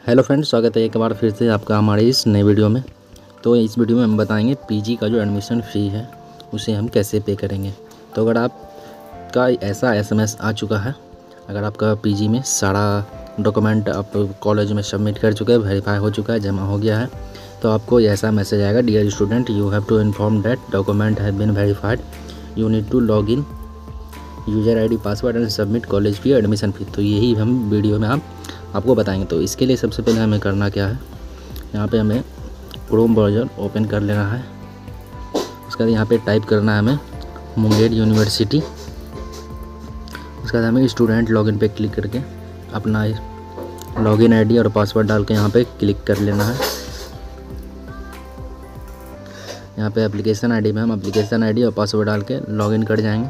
Hello friends, स्वागत है एक बार फिर से आपका हमारे इस नए वीडियो में। तो इस वीडियो में हम बताएंगे पीजी का जो एडमिशन फ़ी है उसे हम कैसे पे करेंगे। तो अगर आपका ऐसा एसएमएस आ चुका है, अगर आपका पीजी में सारा डॉक्यूमेंट आप कॉलेज में सबमिट कर चुके हैं, वेरीफाई हो चुका है, जमा हो गया है, तो आपको ऐसा मैसेज आएगा, dear student you have to inform that document have been verified, you need to log in user ID password and submit college fee admission fee. तो यही हम वीडियो में आपको बताएंगे। तो इसके लिए सबसे पहले हमें करना क्या है, यहाँ पे हमें क्रोम ब्राउज़र ओपन कर लेना है। उसके बाद यहाँ पे टाइप करना है हमें मुंगेर यूनिवर्सिटी। उसके बाद हमें स्टूडेंट लॉगिन पे क्लिक करके अपना लॉगिन आईडी और पासवर्ड डाल के यहाँ पे क्लिक कर लेना है। यहाँ पे एप्लीकेशन आईडी में हम एप्लीकेशन आईडी और पासवर्ड डाल के लॉगिन कर जाएंगे।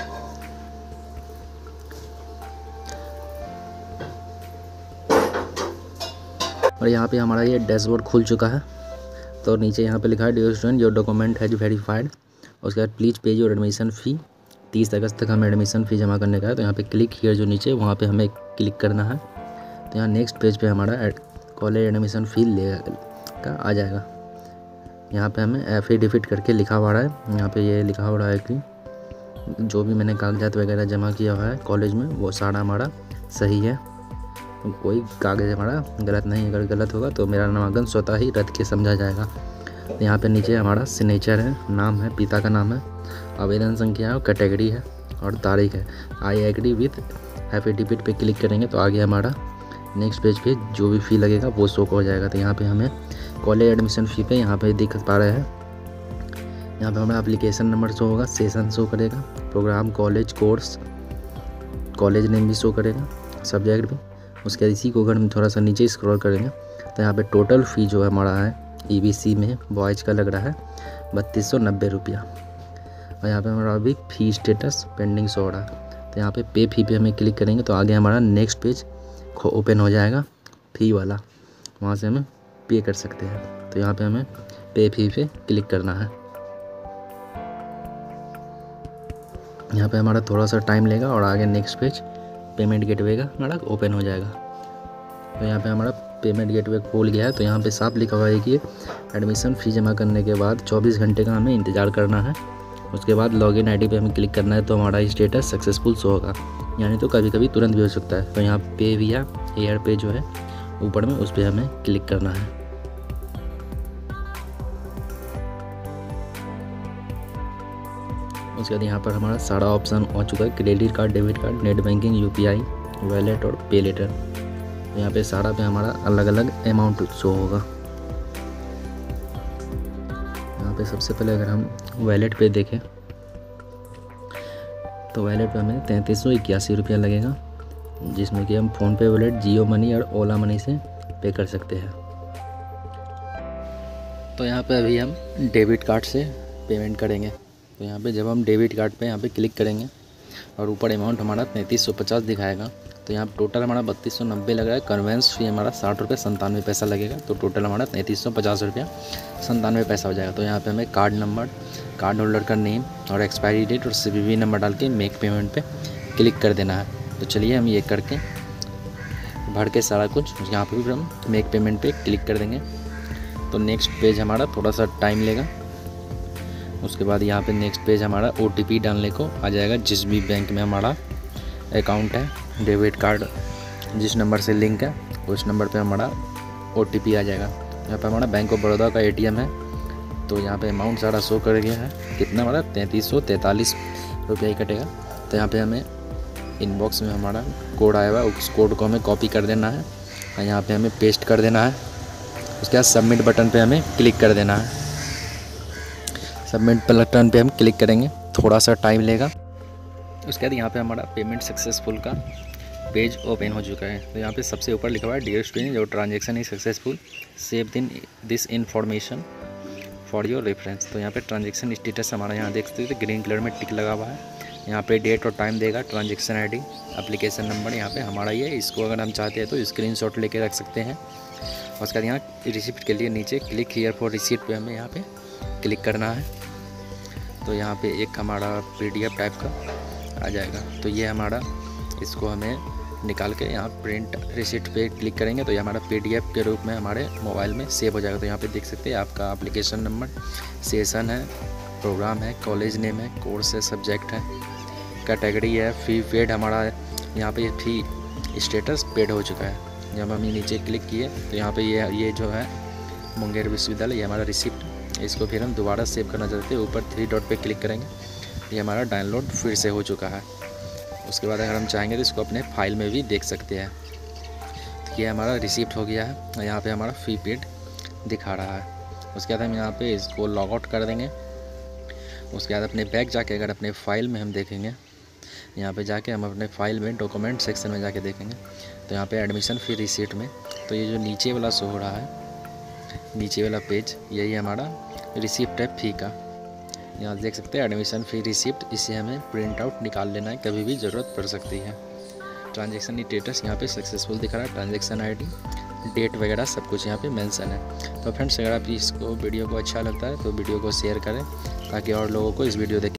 और यहाँ पे हमारा ये डैशबोर्ड खुल चुका है। तो नीचे यहाँ पे लिखा है dear student your document has verified. उसके बाद प्लीज़ पे योर एडमिशन फ़ी। 30 अगस्त तक हमें एडमिशन फ़ी जमा करने का है। तो यहाँ पे क्लिक हियर जो नीचे वहाँ पे हमें क्लिक करना है। तो यहाँ नेक्स्ट पेज पे हमारा कॉलेज एडमिशन फ़ी का आ जाएगा। यहाँ पे हमें एफिडेविट करके लिखा हुआ है। यहाँ पे ये लिखा हो रहा है कि जो भी मैंने कागजात वगैरह जमा किया हुआ है कॉलेज में वो सारा हमारा सही है, कोई कागज़ हमारा गलत नहीं। अगर गलत होगा तो मेरा नामांकन स्वतः ही रद्द के समझा जाएगा। तो यहाँ पे नीचे हमारा सिग्नेचर है, नाम है, पिता का नाम है, आवेदन संख्या है, कैटेगरी है और तारीख है। आई एग्री विथ एफिडेविट पे क्लिक करेंगे तो आगे हमारा नेक्स्ट पेज पे जो भी फ़ी लगेगा वो शो हो जाएगा। तो यहाँ पे हमें कॉलेज एडमिशन फ़ी पे यहाँ पे दिख पा रहे हैं, यहाँ पे हमारा एप्लीकेशन नंबर शो होगा, सेशन शो करेगा, program, college, course, college name भी शो करेगा, सब्जेक्ट भी। उसके बाद इसी को अगर हम थोड़ा सा नीचे स्क्रॉल करेंगे तो यहाँ पे टोटल फ़ी जो हमारा है ईबीसी में बॉयज़ का लग रहा है 3290 रुपया। और यहाँ पे हमारा अभी फ़ी स्टेटस पेंडिंग शो हो रहा है। तो यहाँ पे फ़ी पे हमें क्लिक करेंगे तो आगे हमारा नेक्स्ट पेज ओपन हो जाएगा फ़ी वाला, वहाँ से हमें पे कर सकते हैं। तो यहाँ पे हमें पे फ़ी पे क्लिक करना है। यहाँ पे हमारा थोड़ा सा टाइम लेगा और आगे नेक्स्ट पेज पेमेंट गेटवे का हमारा ओपन हो जाएगा। तो यहाँ पे हमारा पेमेंट गेटवे खोल गया है। तो यहाँ पे साफ लिखा हुआ है कि एडमिशन फ़ी जमा करने के बाद 24 घंटे का हमें इंतज़ार करना है। उसके बाद लॉगिन आईडी पे हमें क्लिक करना है तो हमारा स्टेटस सक्सेसफुल शो होगा, यानी तो कभी कभी तुरंत भी हो सकता है। तो यहाँ पे भी या एयर पे जो है ऊपर में उस पर हमें क्लिक करना है। उसके बाद यहाँ पर हमारा सारा ऑप्शन आ चुका है, credit card, debit card, net banking, UPI, wallet और पे लेटर। यहाँ पे सारा पे हमारा अलग अलग अमाउंट शो होगा। यहाँ पे सबसे पहले अगर हम वॉलेट पे देखें तो वॉलेट पे हमें 3381 रुपया लगेगा, जिसमें कि हम फ़ोनपे वॉलेट, जियो मनी और ओला मनी से पे कर सकते हैं। तो यहाँ पे अभी हम डेबिट कार्ड से पेमेंट करेंगे। तो यहाँ पे जब हम डेबिट कार्ड पे यहाँ पे क्लिक करेंगे और ऊपर अमाउंट हमारा 3350 दिखाएगा। तो यहाँ टोटल हमारा 3290 लग रहा है। कन्वेंस फी हमारा 60 रुपये 97 पैसा लगेगा। तो टोटल हमारा 3350 रुपया 97 पैसा हो जाएगा। तो यहाँ पे हमें कार्ड नंबर, कार्ड होल्डर का नेम और एक्सपायरी डेट और CVV नंबर डाल के मेक पेमेंट पे क्लिक कर देना है। तो चलिए हम ये करके भर के सारा कुछ यहाँ पर भी हम मेक पेमेंट पर क्लिक कर देंगे। तो नेक्स्ट पेज हमारा थोड़ा सा टाइम लेगा। उसके बाद यहाँ पे नेक्स्ट पेज हमारा OTP डालने को आ जाएगा। जिस भी बैंक में हमारा अकाउंट है, डेबिट कार्ड जिस नंबर से लिंक है उस नंबर पे हमारा OTP आ जाएगा। यहाँ पे हमारा बैंक ऑफ बड़ौदा का ATM है। तो यहाँ पे अमाउंट सारा शो कर गया है, कितना हमारा 3343 रुपया ही कटेगा। तो यहाँ पे हमें इनबॉक्स में हमारा कोड आया हुआ है, उस कोड को हमें कॉपी कर देना है और यहाँ पर हमें पेस्ट कर देना है। उसके बाद सबमिट बटन पर हमें क्लिक कर देना है। सबमिट बटन पे हम क्लिक करेंगे, थोड़ा सा टाइम लेगा। उसके बाद यहाँ पे हमारा पेमेंट सक्सेसफुल का पेज ओपन हो चुका है। तो यहाँ पे सबसे ऊपर लिखा हुआ है dear student your transaction is successful, save this information for your reference. तो यहाँ पे ट्रांजैक्शन स्टेटस हमारा यहाँ देख सकते हैं ग्रीन कलर में टिक लगा हुआ है। यहाँ पे डेट और टाइम देगा, ट्रांजैक्शन आईडी, एप्लीकेशन नंबर यहाँ पे हमारा ये, इसको अगर हम चाहते हैं तो स्क्रीनशॉट लेके रख सकते हैं। उसके बाद यहाँ रिसिप्ट के लिए नीचे क्लिक हियर फॉर रिसीप्ट पे हमें यहाँ पे क्लिक करना है। तो यहाँ पे एक हमारा PDF टाइप का आ जाएगा। तो ये हमारा, इसको हमें निकाल के यहाँ प्रिंट रिसिप्ट पे क्लिक करेंगे तो ये हमारा PDF के रूप में हमारे मोबाइल में सेव हो जाएगा। तो यहाँ पे देख सकते हैं आपका एप्लीकेशन नंबर, सेशन है, प्रोग्राम है, कॉलेज नेम है, कोर्स है, सब्जेक्ट है, कैटेगरी है, फ़ी पेड हमारा है। यहाँ पे फ़ी स्टेटस पेड हो चुका है। जब हम नीचे क्लिक किए तो यहाँ पे ये जो है मुंगेर विश्वविद्यालय, ये हमारा रिसिप्ट, इसको फिर हम दोबारा सेव करना चाहते हैं। ऊपर 3 डॉट पे क्लिक करेंगे, ये हमारा डाउनलोड फिर से हो चुका है। उसके बाद अगर हम चाहेंगे तो इसको अपने फाइल में भी देख सकते हैं। तो ये हमारा रिसिप्ट हो गया है, यहाँ पे हमारा फ़ी पेड दिखा रहा है। उसके बाद हम यहाँ पे इसको लॉग आउट कर देंगे। उसके बाद अपने बैक जाके अगर अपने फ़ाइल में हम देखेंगे, यहाँ पे जाके हम अपने फ़ाइल में डॉक्यूमेंट सेक्शन में जाके देखेंगे तो यहाँ पे एडमिशन फ़ी रिसीट में, तो ये जो नीचे वाला शो हो रहा है, नीचे वाला पेज, यही हमारा रिसिप्ट है फ़ी का। यहाँ देख सकते हैं एडमिशन फ़ी रिसिप्ट, इसे हमें प्रिंट आउट निकाल लेना है, कभी भी ज़रूरत पड़ सकती है। ट्रांजैक्शन स्टेटस यहाँ पे सक्सेसफुल दिख रहा है, ट्रांजैक्शन ID, डेट वगैरह सब कुछ यहाँ पे मेंशन है। तो फ्रेंड्स, अगर आप इसको वीडियो को अच्छा लगता है तो वीडियो को शेयर करें ताकि और लोगों को इस वीडियो देखें।